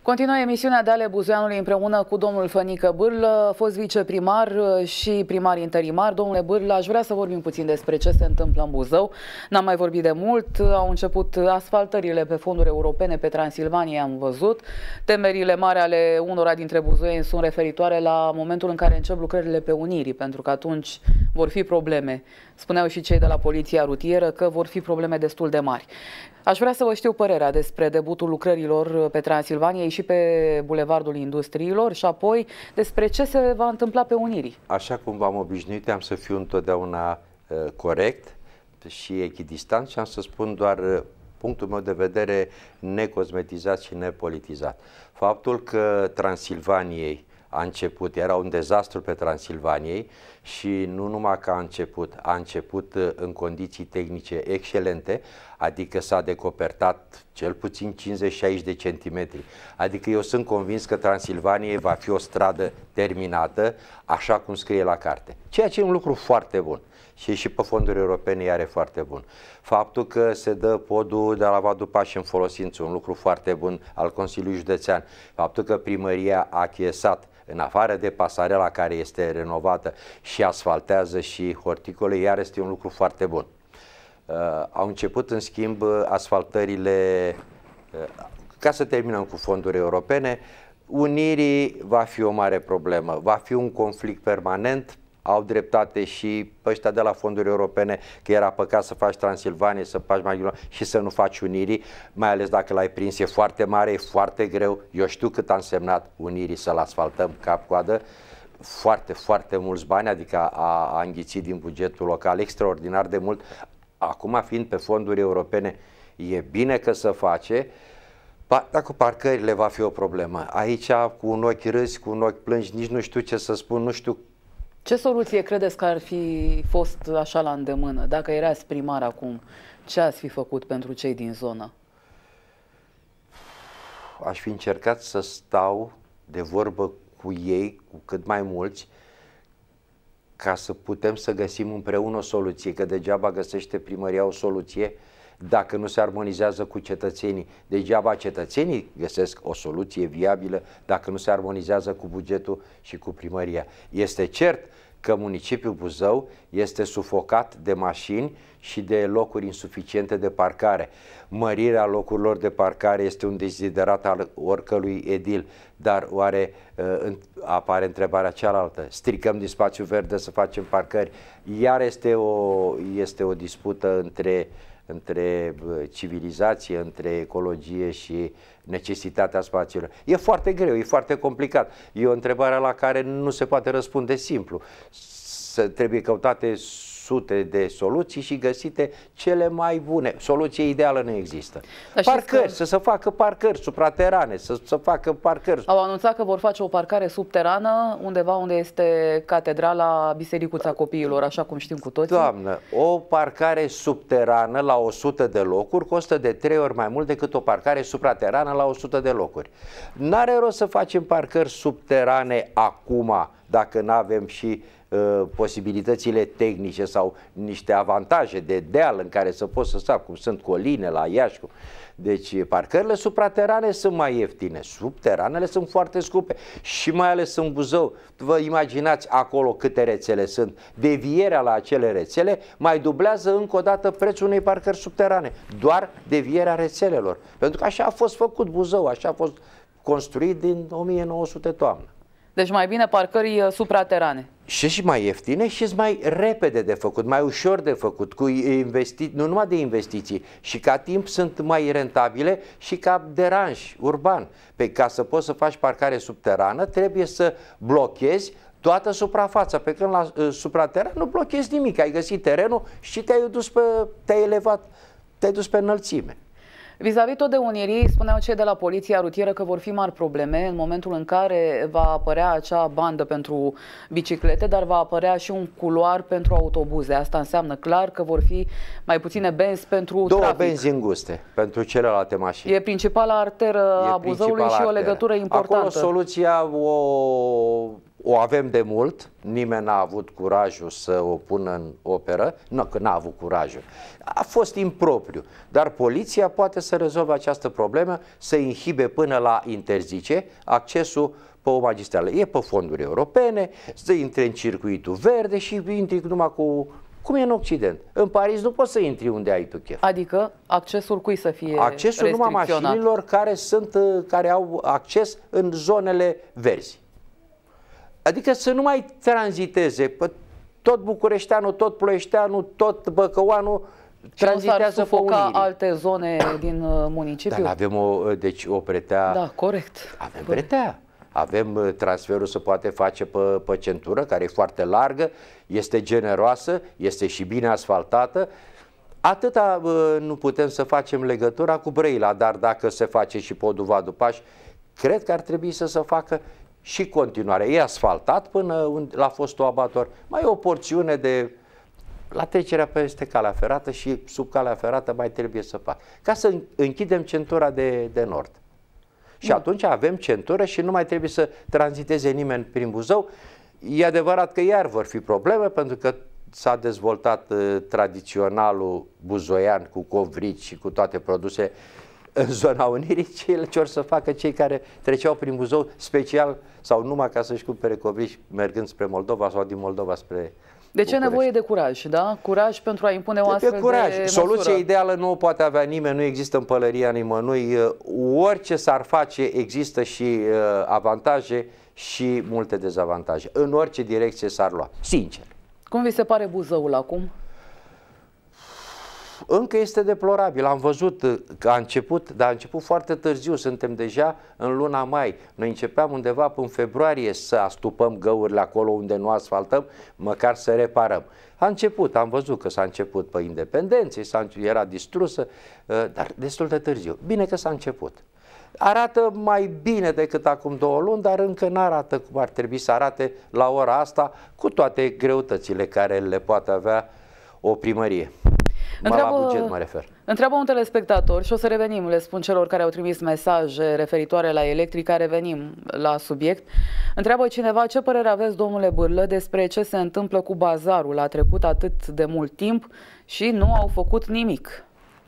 Continuă emisiunea de ale Buzoianului împreună cu domnul Fănică Bârlă, fost viceprimar și primar interimar. Domnule Bârlă, aș vrea să vorbim puțin despre ce se întâmplă în Buzău. N-am mai vorbit de mult, au început asfaltările pe fonduri europene pe Transilvania, am văzut. Temerile mari ale unora dintre buzoieni sunt referitoare la momentul în care încep lucrările pe Unirii, pentru că atunci vor fi probleme. Spuneau și cei de la Poliția Rutieră că vor fi probleme destul de mari. Aș vrea să vă știu părerea despre debutul lucrărilor pe Transilvania și pe Bulevardul Industriilor și apoi despre ce se va întâmpla pe Unirii. Așa cum v-am obișnuit, am să fiu întotdeauna corect și echidistant și am să spun doar punctul meu de vedere necosmetizat și nepolitizat. Faptul că Transilvaniei a început, era un dezastru pe Transilvaniei și nu numai că a început în condiții tehnice excelente, adică s-a decopertat cel puțin 50-60 de centimetri. Adică eu sunt convins că Transilvaniei va fi o stradă terminată, așa cum scrie la carte. Ceea ce e un lucru foarte bun. Și pe fonduri europene are foarte bun. Faptul că se dă podul de la Vadul Pași în folosință, un lucru foarte bun al Consiliului Județean. Faptul că primăria a achiesat, în afară de pasarela care este renovată, și asfaltează și horticole, iar este un lucru foarte bun. Au început, în schimb, asfaltările, ca să terminăm cu fonduri europene. Unirii va fi o mare problemă, va fi un conflict permanent. Au dreptate și ăștia de la fonduri europene că era păcat să faci Transilvania, să faci Maghiul și să nu faci Unirii, mai ales dacă l-ai prins, e foarte mare, e foarte greu. Eu știu cât a însemnat Unirii să-l asfaltăm cap-coadă, foarte, foarte mulți bani, adică a înghițit din bugetul local extraordinar de mult. Acum, fiind pe fonduri europene, e bine că se face. Dar cu parcările va fi o problemă. Aici, cu un ochi râzi, cu un ochi plângi, nici nu știu ce să spun, nu știu. Ce soluție credeți că ar fi fost așa la îndemână? Dacă erați primar acum, ce ați fi făcut pentru cei din zonă? Aș fi încercat să stau de vorbă cu ei, cu cât mai mulți, ca să putem să găsim împreună o soluție, că degeaba găsește primăria o soluție dacă nu se armonizează cu cetățenii. Degeaba cetățenii găsesc o soluție viabilă dacă nu se armonizează cu bugetul și cu primăria. Este cert că municipiul Buzău este sufocat de mașini și de locuri insuficiente de parcare. Mărirea locurilor de parcare este un deziderat al oricărui edil, dar oare apare întrebarea cealaltă? Stricăm din spațiu verde să facem parcări? Iar este o dispută între civilizație, între ecologie și necesitatea spațiilor. E foarte greu, e foarte complicat. E o întrebare la care nu se poate răspunde simplu. Trebuie căutate sute de soluții și găsite cele mai bune. Soluție ideală nu există. Parcări, să se facă parcări supraterane, să se facă parcări. Au anunțat că vor face o parcare subterană undeva unde este catedrala Bisericuța Copiilor, așa cum știm cu toții. Doamnă, o parcare subterană la 100 de locuri costă de 3 ori mai mult decât o parcare supraterană la 100 de locuri. N-are rost să facem parcări subterane acum, dacă nu avem și posibilitățile tehnice sau niște avantaje de deal în care să poți să stai, cum sunt coline la Iași. Deci parcările supraterane sunt mai ieftine, subteranele sunt foarte scumpe și mai ales în Buzău. Vă imaginați acolo câte rețele sunt. Devierea la acele rețele mai dublează încă o dată prețul unei parcări subterane. Doar devierea rețelelor. Pentru că așa a fost făcut Buzău, așa a fost construit din 1900 toamnă. Deci mai bine parcări supraterane. Și mai ieftine și mai repede de făcut, mai ușor de făcut, cu nu numai de investiții, și ca timp sunt mai rentabile și ca deranj urban. Ca să poți să faci parcare subterană, trebuie să blochezi toată suprafața, pe când la suprateran nu blochezi nimic, ai găsit terenul și te-ai elevat, te-ai dus pe înălțime. Vis-a-vis tot de Unirii, spuneau cei de la Poliția Rutieră că vor fi mari probleme în momentul în care va apărea acea bandă pentru biciclete, dar va apărea și un culoar pentru autobuze. Asta înseamnă clar că vor fi mai puține benzi pentru trafic. Două benzi înguste pentru celelalte mașini. E principala arteră a Buzăului și o legătură importantă. Acolo soluția o avem de mult, nimeni n-a avut curajul să o pună în operă, nu că n-a avut curajul, a fost impropriu, dar poliția poate să rezolve această problemă, să inhibe până la interzice accesul pe o magistrală. E pe fonduri europene, să intre în circuitul verde și intri numai cu... Cum e în Occident? În Paris nu poți să intri unde ai tu chef. Adică accesul cui să fie accesul numai mașinilor care au acces în zonele verzi. Adică să nu mai tranziteze. Tot bucureșteanul, tot ploieșteanul, tot băcăuanul tranzitează pe Unirii. Alte zone din municipiu. Dar avem o pretea... Da, corect. Avem pretea. Avem transferul se poate face pe centură, care e foarte largă, este generoasă, este și bine asfaltată. Atâta nu putem să facem legătura cu Brăila, dar dacă se face și podul Vadu Paș, cred că ar trebui să se facă și continuare. E asfaltat până la fostul abator. Mai e o porțiune de... La trecerea peste calea ferată și sub calea ferată mai trebuie să facă. Ca să închidem centura de nord. Și atunci avem centură și nu mai trebuie să tranziteze nimeni prin Buzău. E adevărat că iar vor fi probleme, pentru că s-a dezvoltat tradiționalul buzoian cu covrici și cu toate produse în zona Unirii. Ce or să facă cei care treceau prin Buzău special sau numai ca să-și cumpere covrici mergând spre Moldova sau din Moldova spre Deci e nevoie de curaj, da? Curaj pentru a impune o astfel de măsură. Soluția ideală nu o poate avea nimeni, nu există în pălăria nimănui. Orice s-ar face, există și avantaje și multe dezavantaje. În orice direcție s-ar lua, sincer. Cum vi se pare Buzăul acum? Încă este deplorabil. Am văzut că a început, dar a început foarte târziu. Suntem deja în luna mai. Noi începeam undeva până în februarie să astupăm găurile acolo unde nu asfaltăm, măcar să reparăm. A început, am văzut că s-a început pe Independenței, era distrusă, dar destul de târziu. Bine că s-a început. Arată mai bine decât acum 2 luni, dar încă nu arată cum ar trebui să arate la ora asta, cu toate greutățile care le poate avea o primărie. La buget mă refer. Întreabă un telespectator și o să revenim, le spun celor care au trimis mesaje referitoare la Electrica, revenim la subiect. Întreabă cineva: ce părere aveți, domnule Bârlă, despre ce se întâmplă cu bazarul? A trecut atât de mult timp și nu au făcut nimic.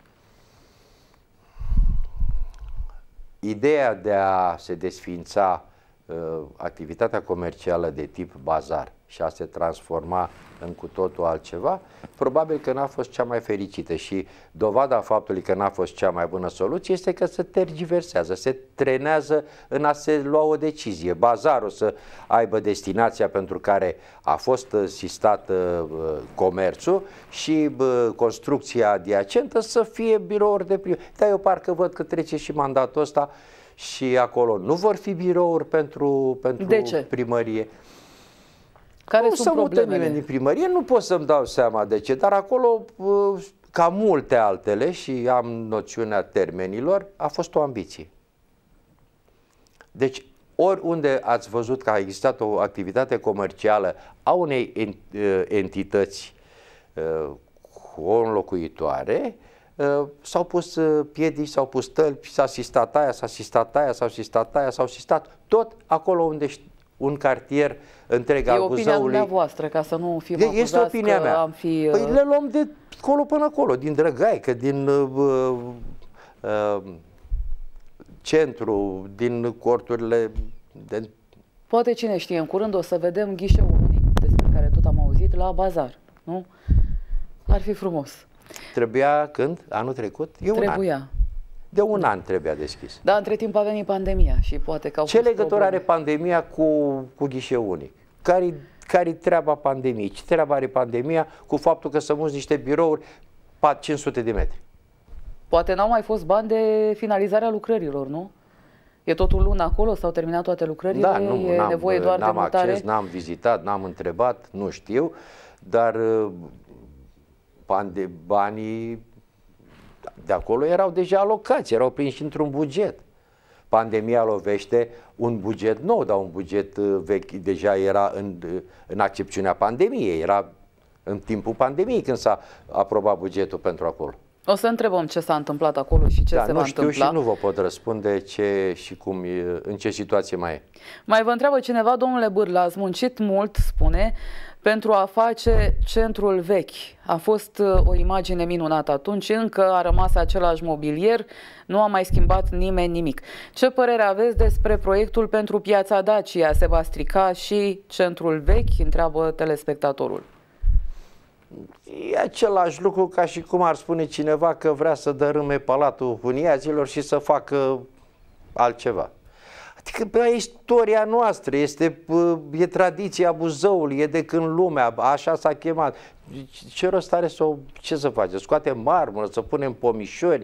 Ideea de a se desființa activitatea comercială de tip bazar și a se transforma în cu totul altceva, probabil că n-a fost cea mai fericită și dovada faptului că n-a fost cea mai bună soluție este că se tergiversează, se trenează în a se lua o decizie. Bazarul să aibă destinația pentru care a fost sistat comerțul și construcția adiacentă să fie birouri de primărie. Dar eu parcă văd că trece și mandatul ăsta și acolo nu vor fi birouri pentru primărie. Care nu sunt problemele? Nimeni din primărie, nu pot să-mi dau seama de ce, dar acolo, ca multe altele, și am noțiunea termenilor, a fost o ambiție. Deci, oriunde ați văzut că a existat o activitate comercială a unei entități cu o înlocuitoare, s-au pus piedici, s-au pus tălpi, s-a sistat aia, s-a sistat aia, s-au sistat aia, s-au sistat tot acolo unde un cartier întreg al Buzăului. E opinia dumneavoastră, ca să nu fim acuzați. Este opinia mea. Păi le luăm de acolo până acolo, din Drăgaică, din centru, din corturile de... Poate cine știe, în curând o să vedem ghișeul unic despre care tot am auzit la bazar, nu? Ar fi frumos. Trebuia când? Anul trecut? Trebuia. De un an trebuia deschis. Da, între timp a venit pandemia și poate că au Ce legătură are pandemia cu ghișeul unic? Care-i treaba pandemiei? Ce treaba are pandemia cu faptul că să muți niște birouri 500 de metri? Poate n-au mai fost bani de finalizarea lucrărilor, nu? E totul lună acolo, s-au terminat toate lucrările, da, e nevoie doar de mutare? Acces, n-am vizitat, n-am întrebat, nu știu, dar banii de acolo erau deja alocați, erau prinși într-un buget. Pandemia lovește un buget nou, dar un buget vechi deja era în accepțiunea pandemiei, era în timpul pandemiei când s-a aprobat bugetul pentru acolo. O să întrebăm ce s-a întâmplat acolo și ce se va întâmpla. Nu știu și nu vă pot răspunde ce și cum, în ce situație mai e. Mai vă întreabă cineva, domnule Bârlă, ați muncit mult, spune, pentru a face centrul vechi. A fost o imagine minunată atunci, încă a rămas același mobilier, nu a mai schimbat nimeni nimic. Ce părere aveți despre proiectul pentru Piața Dacia? Se va strica și centrul vechi? Întreabă telespectatorul. E același lucru ca și cum ar spune cineva că vrea să dărâme Palatul Huniazilor și să facă altceva. Adică e istoria noastră, e tradiția Buzăului, e de când lumea, așa s-a chemat. Ce rost are ce să facem? Scoatem marmură, să punem pomișori?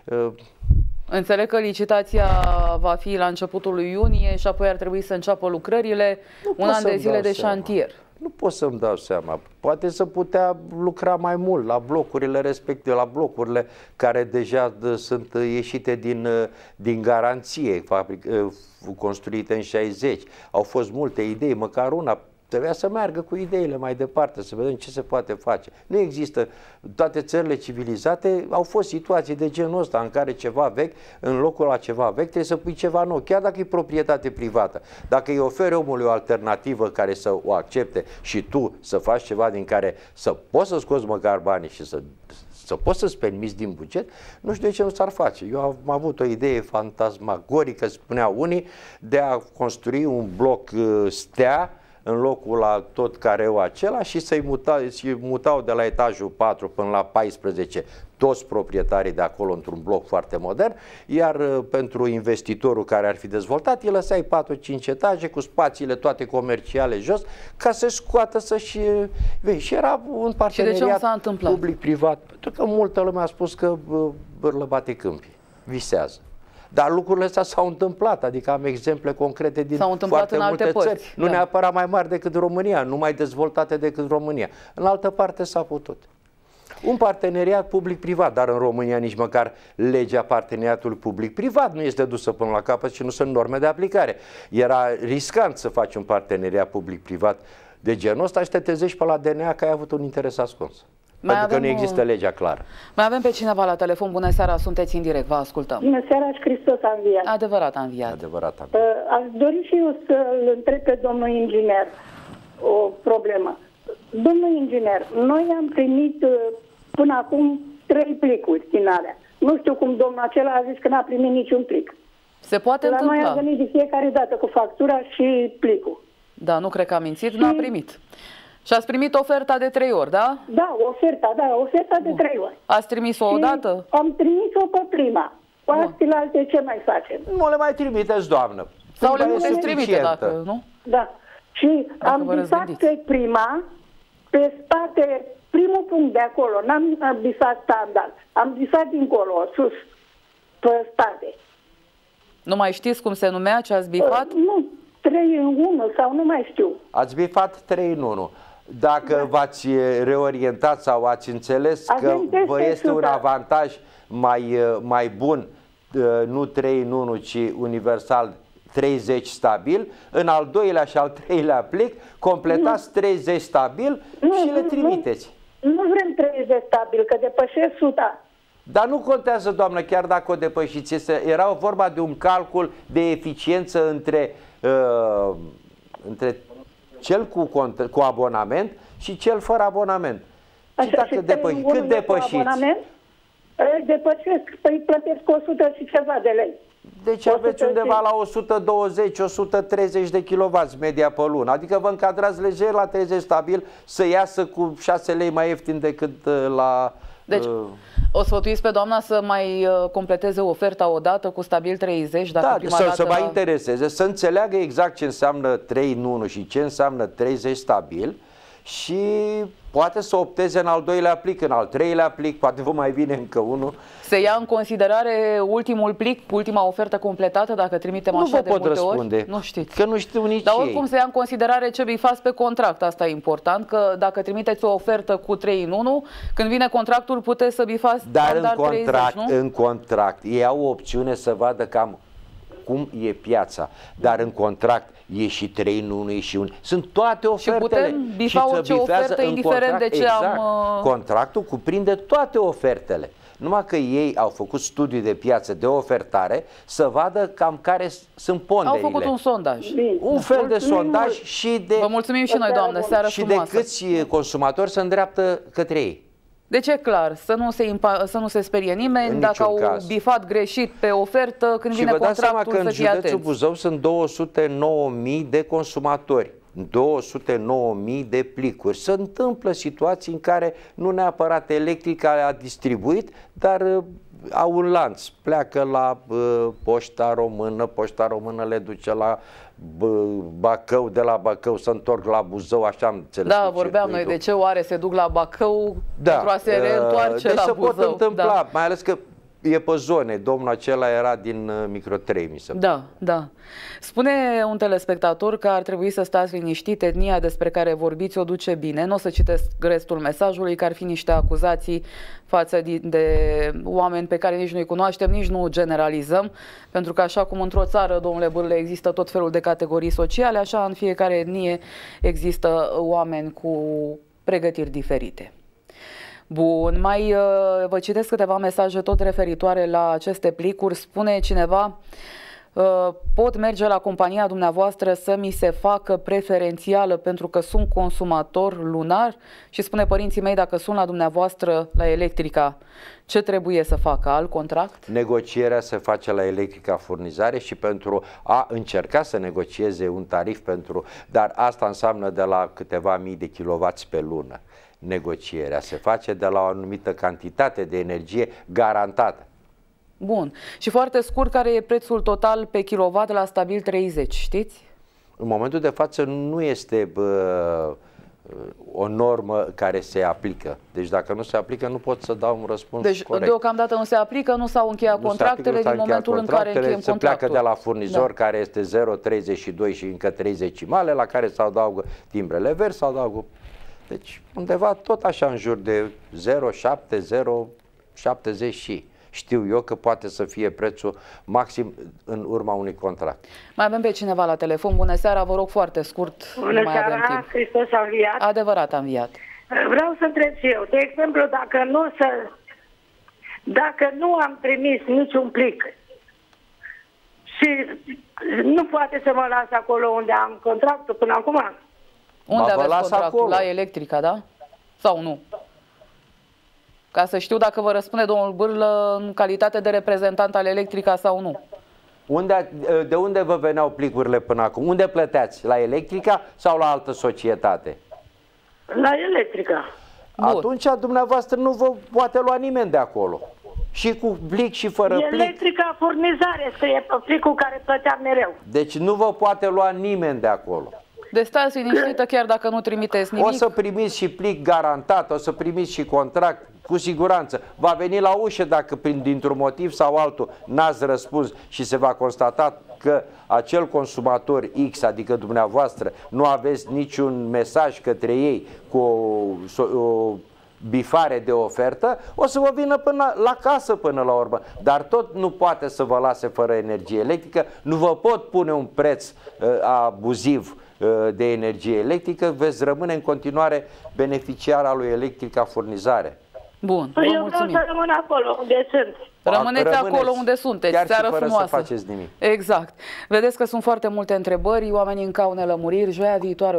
Înțeleg că licitația va fi la începutul lui iunie și apoi ar trebui să înceapă lucrările, un an de zile de șantier. Nu pot să-mi dau seama. Poate să putea lucra mai mult la blocurile respective, la blocurile care deja sunt ieșite din garanție, construite în 60. Au fost multe idei, măcar una. Trebuia să meargă cu ideile mai departe, să vedem ce se poate face. Nu există. Toate țările civilizate au fost situații de genul ăsta în care ceva vechi, în locul la ceva vechi, trebuie să pui ceva nou, chiar dacă e proprietate privată. Dacă îi oferi omului o alternativă care să o accepte și tu să faci ceva din care să poți să scoți măcar banii și să poți să-ți permiți din buget, nu știu de ce nu s-ar face. Eu am avut o idee fantasmagorică, spuneau unii, de a construi un bloc stea în locul la tot careul acela și să-i mutau de la etajul 4 până la 14 toți proprietarii de acolo într-un bloc foarte modern, iar pentru investitorul care ar fi dezvoltat, îi lăsai 4-5 etaje cu spațiile toate comerciale jos, ca să scoată să-și... Și era un parteneriat public-privat, pentru că multă lume a spus că Bârlă bate câmpii, visează. Dar lucrurile astea s-au întâmplat, adică am exemple concrete din foarte multe țări, nu neapărat mai mari decât România, nu mai dezvoltate decât România. În altă parte s-a putut. Un parteneriat public-privat, dar în România nici măcar legea parteneriatului public-privat nu este dusă până la capăt și nu sunt norme de aplicare. Era riscant să faci un parteneriat public-privat de genul ăsta și te trezești pe la DNA că ai avut un interes ascuns. Pentru că nu există legea clară. Mai avem pe cineva la telefon. Bună seara, sunteți în direct, vă ascultăm. Bună seara și Hristos a înviat. Adevărat a înviat. Adevărat a înviat. Aș dori și eu să-l întreb pe domnul inginer o problemă. Domnul inginer, noi am primit până acum 3 plicuri din alea. Nu știu cum domnul acela a zis că n-a primit niciun plic. Se poate întâmpla. La noi a venit de fiecare dată cu factura și plicul. Da, nu cred că a mințit, n-a primit. Și ați primit oferta de 3 ori, da? Da, oferta de 3 ori. Ați trimis-o odată? Am trimis-o pe prima. Cu alte ce mai facem? Nu le mai trimiteți, doamnă. Sau le puteți trimite dacă, nu? Da. Și dacă am bisat pe prima, pe spate, primul punct de acolo, n-am bisat standard. Am bisat dincolo, sus, pe spate. Nu mai știți cum se numea, ce ați bifat? Nu, 3 în 1 sau nu mai știu. Ați bifat 3 în 1. Dacă v-ați reorientat sau ați înțeles că vă este un avantaj mai bun, nu 3 în 1, ci universal 30 stabil, în al doilea și al treilea plic completați 30 stabil și le trimiteți. Nu vrem 30 stabil, că depășesc 100. Dar nu contează, doamnă, chiar dacă o depășiți. Era vorba de un calcul de eficiență între cel cu abonament și cel fără abonament. Așa, și dacă cât depășiți? Depășesc, păi plătesc 100 și ceva de lei. Deci aveți undeva la 120-130 de kW media pe lună. Adică vă încadrați lejer la 30 stabil să iasă cu 6 lei mai ieftin decât la... Deci, o sfătuiți pe doamna să mai completeze oferta odată cu stabil 30, dacă prima dată... să vă intereseze, să înțeleagă exact ce înseamnă 3 în 1 și ce înseamnă 30 stabil și poate să opteze în al doilea plic, în al treilea plic, poate vă mai vine încă unul. Se ia în considerare ultimul plic, ultima ofertă completată, dacă trimitem așa de multe ori? Nu știți. Că nu știu nici Dar oricum se ia în considerare ce bifați pe contract, asta e important, că dacă trimiteți o ofertă cu 3 în 1, când vine contractul puteți să bifați standard 30, nu? În contract ei au o opțiune să vadă cam cum e piața, dar în contract e și 3 în 1, e și 1. Sunt toate ofertele. Și putem bifa orice ofertă, indiferent de ce exact. am... Contractul cuprinde toate ofertele. Numai că ei au făcut studii de piață, de ofertare, să vadă cam care sunt ponderile. Au făcut un sondaj. Un fel de sondaj și de... Vă mulțumim și noi, doamnă, seară și frumoasă. de câți consumatori se îndreaptă către ei. Deci e clar, să nu se sperie nimeni În dacă au caz. bifat greșit pe ofertă, când Și vine vă dați seama contractul că în să fie județul atenți. Buzău sunt 209.000 de consumatori, 209.000 de plicuri. Se întâmplă situații în care nu neapărat Electrica a distribuit, dar au un lanț. Pleacă la Poșta Română le duce la Bacău, de la Bacău se întorc la Buzău, așa am înțeles. Da, vorbeam noi de ce oare se duc la Bacău pentru a se reîntoarce deci la se Buzău. pot întâmpla, mai ales că e pe zone. Domnul acela era din Micro 3, mi se pare. Da, da. Spune un telespectator că ar trebui să stați liniștit, etnia despre care vorbiți o duce bine. Nu o să citesc restul mesajului, că ar fi niște acuzații față de oameni pe care nici nu-i cunoaștem, nici nu generalizăm, pentru că așa cum într-o țară, domnule Bârlă, există tot felul de categorii sociale, așa în fiecare etnie există oameni cu pregătiri diferite. Bun, mai vă citesc câteva mesaje tot referitoare la aceste plicuri. Spune cineva: pot merge la compania dumneavoastră să mi se facă preferențială pentru că sunt consumator lunar? Și spune: părinții mei, dacă sunt la dumneavoastră la Electrica, ce trebuie să facă? Alt contract? Negocierea se face la Electrica Furnizare și pentru a încerca să negocieze un tarif pentru... Dar asta înseamnă de la câteva mii de kilowați pe lună. Negocierea se face de la o anumită cantitate de energie garantată. Bun. Și foarte scurt, care e prețul total pe kilowatt la Stabil 30, știți? În momentul de față nu este o normă care se aplică. Deci dacă nu se aplică, nu pot să dau un răspuns corect. Deci deocamdată nu se aplică, nu s-au încheiat contractele din momentul în care încheiem contractul. Se pleacă de la furnizor care este 0,32 și încă 30 cimale, la care se adaugă timbrele verzi, se adaugă... Deci undeva tot așa în jur de 0,7, 0,70 și... Știu eu că poate să fie prețul maxim în urma unui contract. Mai avem pe cineva la telefon. Bună seara, vă rog foarte scurt. Bună seara, Hristos a înviat. Adevărat a înviat. Vreau să întreb și eu, de exemplu, dacă nu am trimis niciun plic și nu poate să mă las acolo unde am contractul până acum. Unde aveți contractul? Acolo. La Electrica, da? Sau nu? Ca să știu dacă vă răspunde domnul Bârlă în calitate de reprezentant al Electrica sau nu. De unde vă veneau plicurile până acum? Unde plăteați? La Electrica sau la altă societate? La Electrica. Atunci dumneavoastră nu vă poate lua nimeni de acolo. Și cu plic și fără plic. Electrica Furnizare scrie pe plicul care plătea mereu. Deci nu vă poate lua nimeni de acolo. Deci stați liniștită, chiar dacă nu trimiteți nimic. O să primiți și plic garantat, o să primiți și contract, cu siguranță. Va veni la ușă dacă dintr-un motiv sau altul n-ați răspuns și se va constata că acel consumator X, adică dumneavoastră, nu aveți niciun mesaj către ei cu o bifare de ofertă, o să vă vină până la casă până la urmă. Dar tot nu poate să vă lase fără energie electrică, nu vă pot pune un preț abuziv de energie electrică, veți rămâne în continuare beneficiar al lui Electrica Furnizare. Bun, păi vă eu mulțumim. vreau să rămân acolo unde sunt. Rămâneți acolo unde sunteți, chiar seară și fără frumoasă. să faceți nimic. Exact. Vedeți că sunt foarte multe întrebări, oamenii încă au nelămuriri. Joia viitoare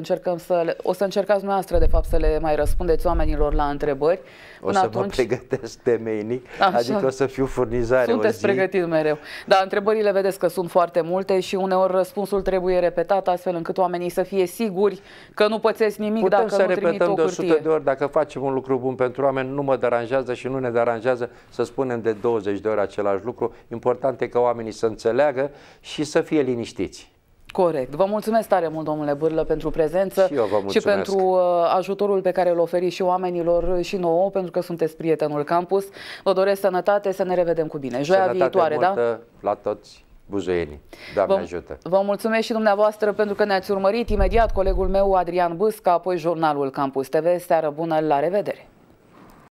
o să încercați dumneavoastră, de fapt, să le mai răspundeți oamenilor la întrebări. O să mă pregătesc temeinic, adică o să fiu furnizare. Sunteți pregătit mereu. Dar întrebările vedeți că sunt foarte multe și uneori răspunsul trebuie repetat astfel încât oamenii să fie siguri că nu pățesc nimic dacă nu trimit o hârtie. Putem să repetăm de 100 de ori, dacă facem un lucru bun pentru oameni, nu mă deranjează și nu ne deranjează să spunem de 20 de ori același lucru. Important e ca oamenii să înțeleagă și să fie liniștiți. Corect. Vă mulțumesc tare mult, domnule Bârlă, pentru prezență și pentru ajutorul pe care îl oferiți și oamenilor și nouă, pentru că sunteți prietenul campus. Vă doresc sănătate, să ne revedem cu bine. Joia viitoare, multă, da? La toți buzoienii. Doamne ajută. Vă mulțumesc și dumneavoastră pentru că ne-ați urmărit. Imediat colegul meu, Adrian Bâsca, apoi jurnalul Campus TV. Seară bună, la revedere!